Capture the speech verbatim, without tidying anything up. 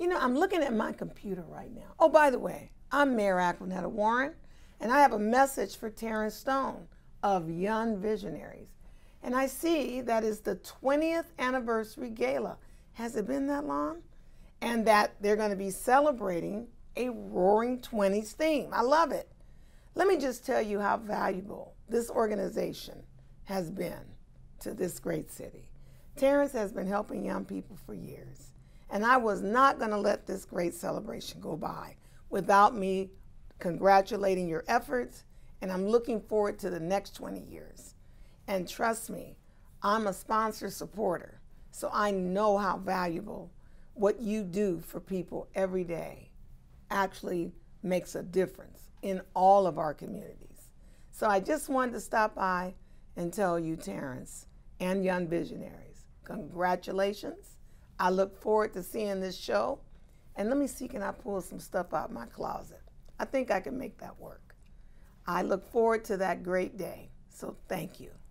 You know, I'm looking at my computer right now. Oh, by the way, I'm Mayor Aquanetta Warren, and I have a message for Terrence Stone of Young Visionaries. And I see that is the twentieth anniversary gala. Has it been that long? And that they're going to be celebrating a Roaring Twenties theme. I love it. Let me just tell you how valuable this organization has been to this great city. Terrence has been helping young people for years, and I was not going to let this great celebration go by without me congratulating your efforts, and I'm looking forward to the next twenty years. And trust me, I'm a sponsor supporter, so I know how valuable what you do for people every day actually makes a difference in all of our communities. So I just wanted to stop by and tell you, Terrence and Young Visionaries, congratulations. I look forward to seeing this show. And let me see, can I pull some stuff out of my closet? I think I can make that work. I look forward to that great day. So thank you.